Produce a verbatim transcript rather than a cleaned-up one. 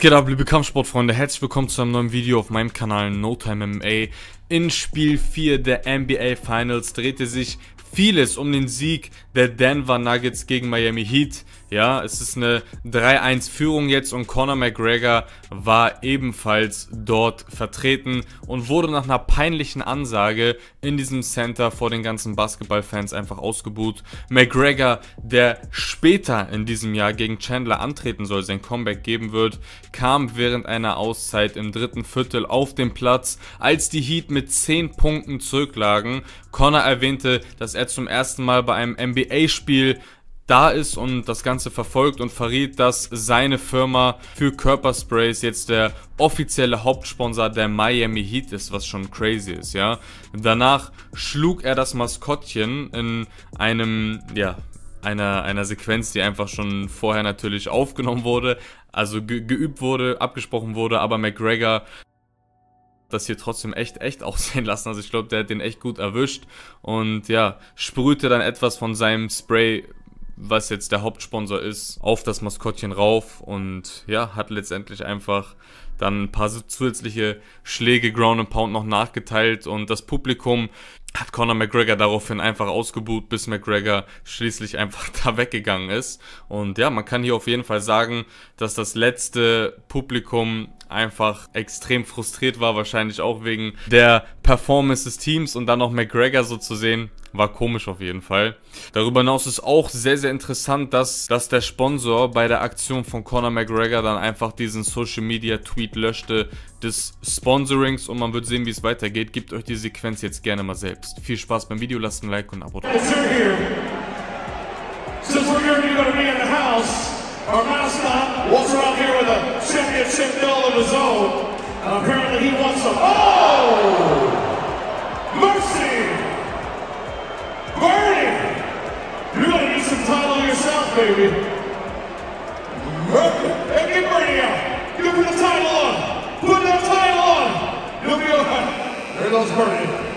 geht ab, liebe Kampfsportfreunde? Herzlich willkommen zu einem neuen Video auf meinem Kanal No Time M M A. In Spiel vier der N B A Finals drehte sich vieles um den Sieg der Denver Nuggets gegen Miami Heat. Ja, es ist eine drei eins Führung jetzt und Conor McGregor war ebenfalls dort vertreten und wurde nach einer peinlichen Ansage in diesem Center vor den ganzen Basketballfans einfach ausgebuht. McGregor, der später in diesem Jahr gegen Chandler antreten soll, sein Comeback geben wird, kam während einer Auszeit im dritten Viertel auf den Platz, als die Heat mit zehn Punkten zurücklagen. Conor erwähnte, dass er zum ersten Mal bei einem N B A-Spiel da ist und das Ganze verfolgt und verriet, dass seine Firma für Körpersprays jetzt der offizielle Hauptsponsor der Miami Heat ist, was schon crazy ist, ja. Danach schlug er das Maskottchen in einem, ja, einer, einer Sequenz, die einfach schon vorher natürlich aufgenommen wurde, also ge geübt wurde, abgesprochen wurde, aber McGregor das hier trotzdem echt echt aussehen lassen. Also ich glaube, der hat den echt gut erwischt und ja, sprühte dann etwas von seinem Spray, was jetzt der Hauptsponsor ist, auf das Maskottchen rauf und ja, hat letztendlich einfach dann ein paar zusätzliche Schläge Ground and Pound noch nachgeteilt und das Publikum hat Conor McGregor daraufhin einfach ausgebuht, bis McGregor schließlich einfach da weggegangen ist. Und ja, man kann hier auf jeden Fall sagen, dass das letzte Publikum einfach extrem frustriert war, wahrscheinlich auch wegen der Performance des Teams und dann noch McGregor so zu sehen, war komisch auf jeden Fall. Darüber hinaus ist auch sehr, sehr interessant, dass, dass der Sponsor bei der Aktion von Conor McGregor dann einfach diesen Social Media Tweet löschte des Sponsorings und man wird sehen, wie es weitergeht. Gebt euch die Sequenz jetzt gerne mal selbst. Viel Spaß beim Video, lasst ein Like und ein Abo da. Our mascot walks around here with a championship belt of his own. And apparently he wants some. Oh! Mercy! Bernie! You're gonna need some title yourself, baby. Hey, get Bernie out. Give him the title on. Put that title on. You'll be alright. There goes Bernie.